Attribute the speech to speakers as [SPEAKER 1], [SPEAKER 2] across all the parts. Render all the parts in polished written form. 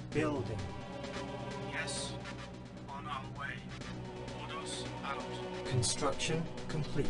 [SPEAKER 1] Building.
[SPEAKER 2] Yes. On our way. Orders out.
[SPEAKER 1] Construction complete.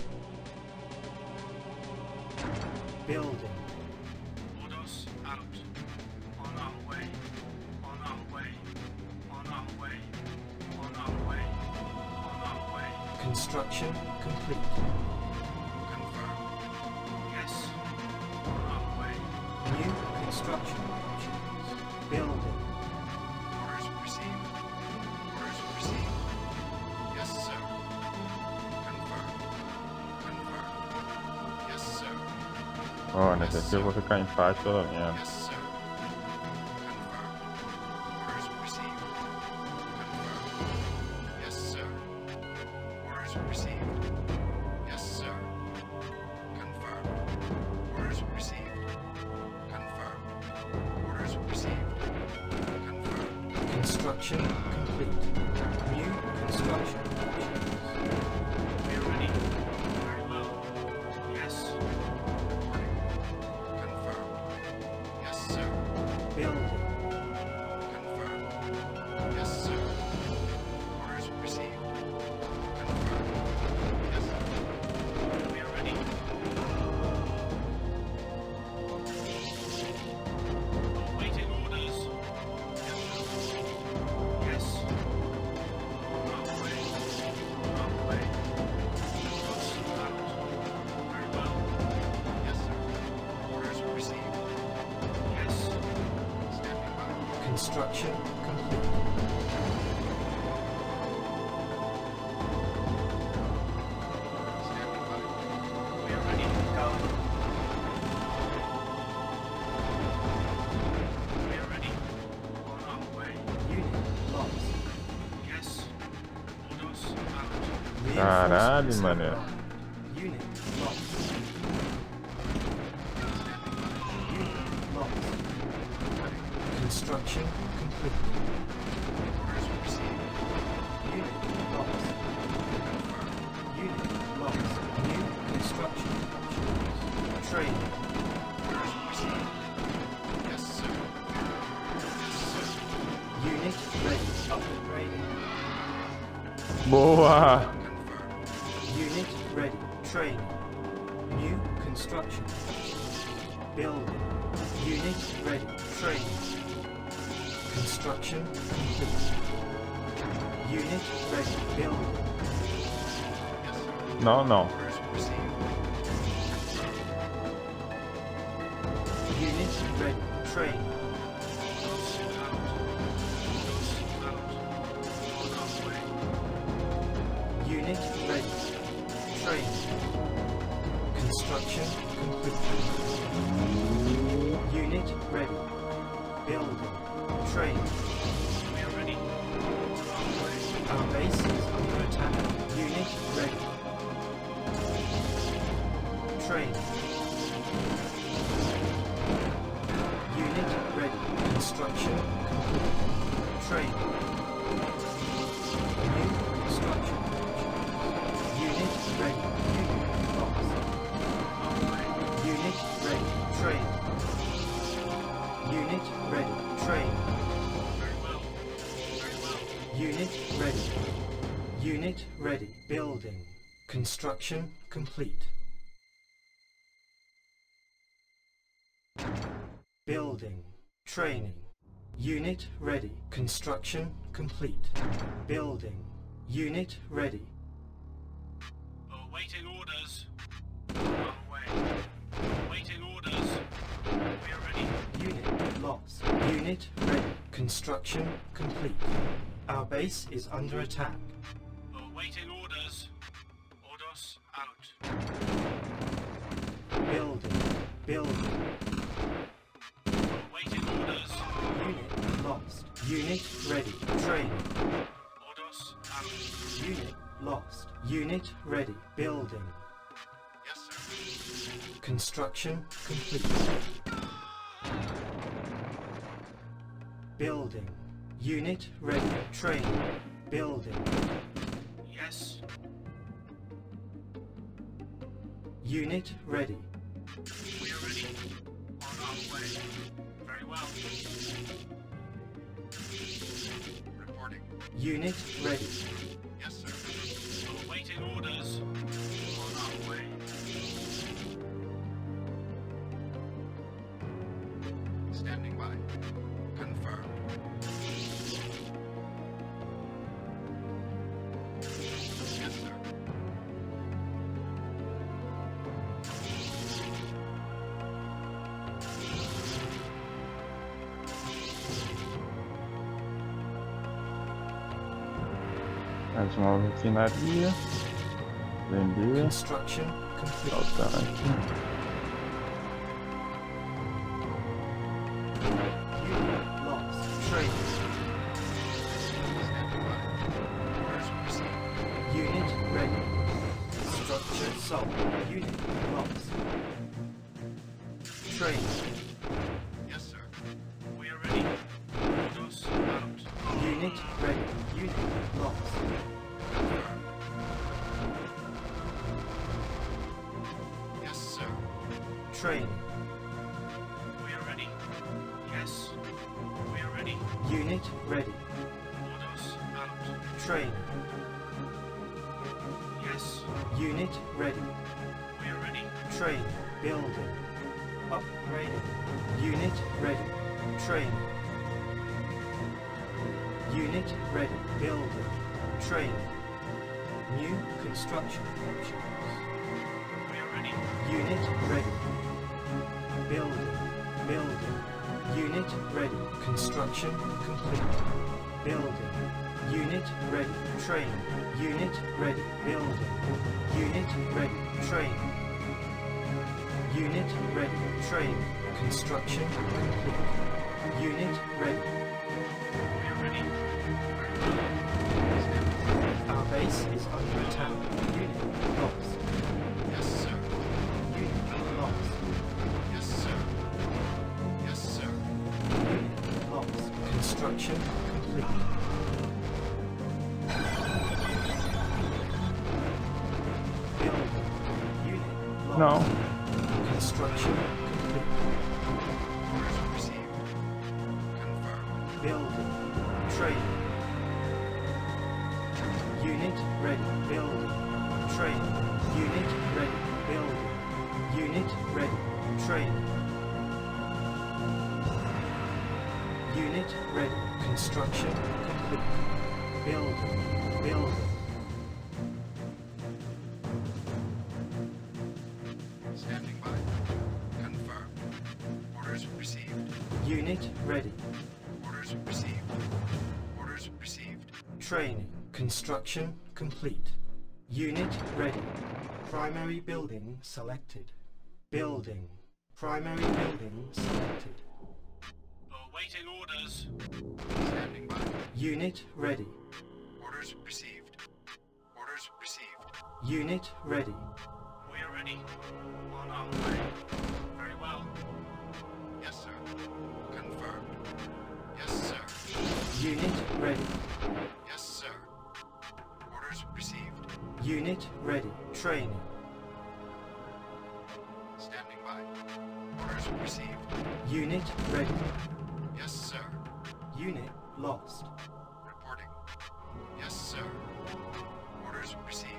[SPEAKER 1] Building.
[SPEAKER 2] Orders out. On our way. On our way. On our way. On our way. On our way.
[SPEAKER 1] Construction complete.
[SPEAKER 2] Confirm. Yes. On our way.
[SPEAKER 1] New construction options. Building.
[SPEAKER 2] Orders received. Orders received. Yes, sir. Confirm. Confirm. Yes, sir.
[SPEAKER 3] Ó, nesse aqui eu vou ficar em empate pelo menos.
[SPEAKER 2] Yes, sir. Confirm. Orders received. Confirm. Yes, sir. Orders received. Yes, sir. Confirm. Orders received. Confirm. Orders received. Confirm.
[SPEAKER 1] Construction complete. New construction options.
[SPEAKER 2] We're ready. Very well. Yes. Reporting. Confirm. Yes, sir.
[SPEAKER 1] Building.
[SPEAKER 2] Confirm. Yes, sir. Orders received. Confirm. Yes, sir. We are ready. Awaiting orders. Yes. On our way. On our way. Orders out. Very well. Yes, sir. Orders received. Yes. Standing by.
[SPEAKER 1] Construction complete.
[SPEAKER 2] Standing by. We are ready. Go. We are ready. On our way.
[SPEAKER 1] Unit lost.
[SPEAKER 2] Yes. Orders out.
[SPEAKER 3] Caralho,
[SPEAKER 1] Reinforcements
[SPEAKER 3] mané.
[SPEAKER 1] arrived. Unit lost. Unit lost. Construction complete.
[SPEAKER 2] Orders received.
[SPEAKER 1] Unit lost. Unit lost. New construction options. Training.
[SPEAKER 2] Orders received. Yes, sir. Yes, sir.
[SPEAKER 1] Unit ready. Upgrading.
[SPEAKER 3] Boa!
[SPEAKER 2] Confirmed.
[SPEAKER 1] Unit ready. Training. New construction. Building. Unit ready. Training. Construction complete. Unit ready. Building.
[SPEAKER 2] Yes, sir.
[SPEAKER 3] Não, não.
[SPEAKER 2] Orders received.
[SPEAKER 1] Unit ready. Training.
[SPEAKER 2] Orders out. Orders out. On our way.
[SPEAKER 1] Unit ready. Training. Construction complete. Unit ready. Building. Training.
[SPEAKER 2] We are ready. On our way.
[SPEAKER 1] Our base is under attack. Unit ready. Training. Unit ready. Construction complete. Training. New construction. Unit ready. Unit lost.
[SPEAKER 2] On our way.
[SPEAKER 1] Unit ready. Training. Unit ready. Training.
[SPEAKER 2] Very well. Very well.
[SPEAKER 1] Unit ready. Unit ready. Building. Construction complete. Building. Training. Unit ready. Construction complete. Building. Unit ready.
[SPEAKER 2] Awaiting orders. On our way. Awaiting orders. We are ready.
[SPEAKER 1] Unit lost. Unit ready. Construction complete. Our base is under attack.
[SPEAKER 2] Awaiting orders. Orders out.
[SPEAKER 1] Building. Building.
[SPEAKER 2] Awaiting orders.
[SPEAKER 1] Unit lost. Unit ready. Training.
[SPEAKER 2] Orders out.
[SPEAKER 1] Unit lost. Unit ready. Building.
[SPEAKER 2] Yes, sir.
[SPEAKER 1] Construction complete. Building. Unit ready. Training. Building.
[SPEAKER 2] Yes.
[SPEAKER 1] Unit ready.
[SPEAKER 2] We are ready. On our way. Very well.
[SPEAKER 1] Unit ready.
[SPEAKER 2] Yes, sir. Awaiting orders. On our way. Standing by. Confirmed. Yes, sir.
[SPEAKER 3] Mais uma refinaria. Vender.
[SPEAKER 1] Construction complete.
[SPEAKER 3] Voltar aqui.
[SPEAKER 1] Unit lost. Trade.
[SPEAKER 2] Standing by. Orders received.
[SPEAKER 1] Unit ready. Structure sold. Unit lost. Trade.
[SPEAKER 2] Yes, sir. We are ready. Orders out.
[SPEAKER 1] Unit ready. Unit lost.
[SPEAKER 2] Confirmed. Yes, sir.
[SPEAKER 1] Training.
[SPEAKER 2] We are ready. Yes. We are ready.
[SPEAKER 1] Unit ready.
[SPEAKER 2] Orders out.
[SPEAKER 1] Training.
[SPEAKER 2] Yes.
[SPEAKER 1] Unit ready.
[SPEAKER 2] We are ready.
[SPEAKER 1] Training. Building. Upgrading. Unit ready. Training. Unit ready. Building. Training. New construction options.
[SPEAKER 2] We are ready.
[SPEAKER 1] Unit ready. Building. Building. Unit ready. Construction complete. Building. Unit ready. Train. Unit ready. Building. Unit ready. Train. Unit ready. Train. Construction complete. Unit ready.
[SPEAKER 2] We are ready.
[SPEAKER 1] Our base is under attack. Unit lost.
[SPEAKER 2] Yes, sir.
[SPEAKER 1] Unit lost.
[SPEAKER 2] Yes, sir. Yes, sir.
[SPEAKER 1] Unit lost. Construction complete. Building. Unit lost.
[SPEAKER 3] Não.
[SPEAKER 1] Construction complete.
[SPEAKER 2] Orders received. Confirmed.
[SPEAKER 1] Building. Train. Unit ready. Building. Train. Unit ready. Building. Unit ready. Train. Unit ready. Construction complete. Building. Building.
[SPEAKER 2] Standing by. Confirmed. Orders received.
[SPEAKER 1] Unit ready.
[SPEAKER 2] Orders received. Orders received.
[SPEAKER 1] Training. Construction complete. Unit ready. Primary building selected. Building. Primary building selected.
[SPEAKER 2] Awaiting orders. Standing by.
[SPEAKER 1] Unit ready.
[SPEAKER 2] Orders received. Orders received.
[SPEAKER 1] Unit ready.
[SPEAKER 2] We are ready. On our way. Very well. Yes, sir. Confirmed. Yes, sir.
[SPEAKER 1] Unit ready.
[SPEAKER 2] Yes, sir. Orders received.
[SPEAKER 1] Unit ready. Training.
[SPEAKER 2] Standing by. Orders received.
[SPEAKER 1] Unit ready.
[SPEAKER 2] Yes, sir.
[SPEAKER 1] Unit lost.
[SPEAKER 2] Reporting. Yes, sir. Orders received.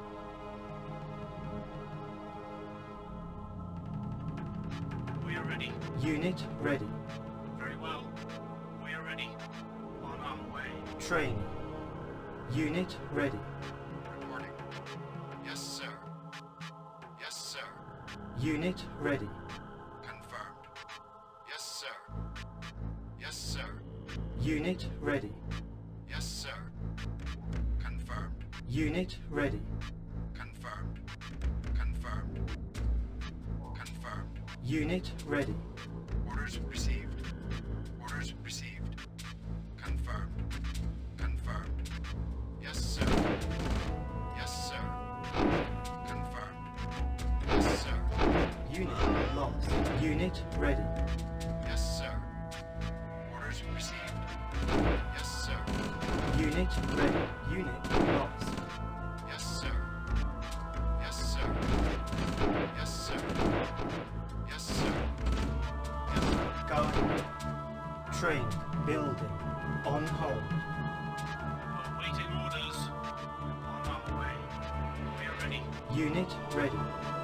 [SPEAKER 2] We are ready.
[SPEAKER 1] Unit ready.
[SPEAKER 2] Very well. We are ready. On our way.
[SPEAKER 1] Training. Unit ready.
[SPEAKER 2] Reporting. Yes, sir. Yes, sir.
[SPEAKER 1] Unit ready.
[SPEAKER 2] Confirmed. Yes, sir. Yes, sir.
[SPEAKER 1] Unit ready.
[SPEAKER 2] Yes, sir. Confirmed.
[SPEAKER 1] Unit ready.
[SPEAKER 2] Confirmed. Confirmed. Confirmed.
[SPEAKER 1] Unit ready.
[SPEAKER 2] Orders received. Orders received. Confirmed. Confirmed. Yes, sir. Yes, sir. Confirmed. Yes, sir.
[SPEAKER 1] Unit lost. Unit ready.
[SPEAKER 2] Yes, sir. Orders received. Yes, sir.
[SPEAKER 1] Unit ready. Unit lost.
[SPEAKER 2] Yes, sir. Yes, sir. Yes, sir. Yes, sir. Yes, sir.
[SPEAKER 1] Guard. Train. Building. On hold.
[SPEAKER 2] Awaiting orders. On our way. We are ready.
[SPEAKER 1] Unit ready.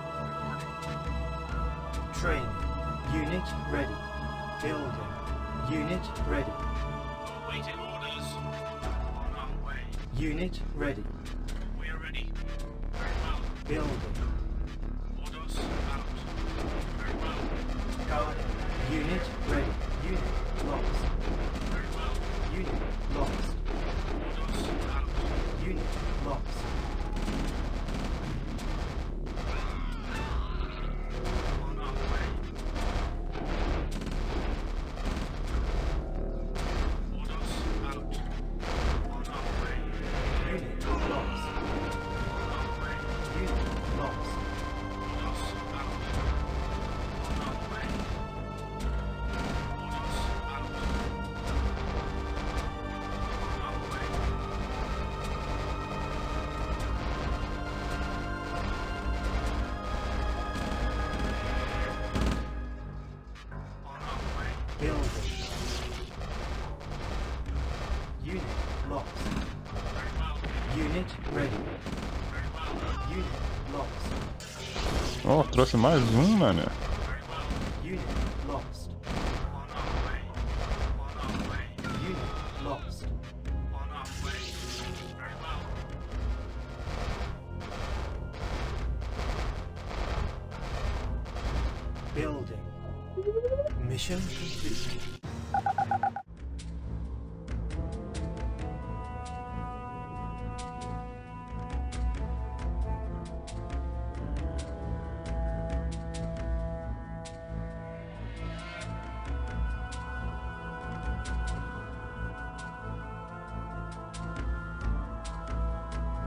[SPEAKER 1] Training. Unit ready. Building. Unit ready.
[SPEAKER 2] Awaiting orders. On our way.
[SPEAKER 1] Unit ready.
[SPEAKER 2] We are ready. Very well.
[SPEAKER 1] Building.
[SPEAKER 2] Orders out. Very well.
[SPEAKER 1] Guarding. Unit ready. Unit lost.
[SPEAKER 2] Very well.
[SPEAKER 1] Unit lost.
[SPEAKER 2] Orders out.
[SPEAKER 1] Unit lost.
[SPEAKER 2] On our way. Orders out. On our way.
[SPEAKER 1] Unit lost.
[SPEAKER 2] On our way.
[SPEAKER 1] Unit lost.
[SPEAKER 2] Orders out. On our way. Orders out. On our way. On our way.
[SPEAKER 1] Building. Unit lost.
[SPEAKER 2] Very well.
[SPEAKER 1] Unit ready.
[SPEAKER 2] Very well.
[SPEAKER 1] Unit lost.
[SPEAKER 3] Oh, trouxe mais um, mano.
[SPEAKER 2] Very well.
[SPEAKER 1] Unit lost.
[SPEAKER 2] On our way. On our way.
[SPEAKER 1] Unit lost.
[SPEAKER 2] On our way. Very well.
[SPEAKER 1] Building. Mission complete.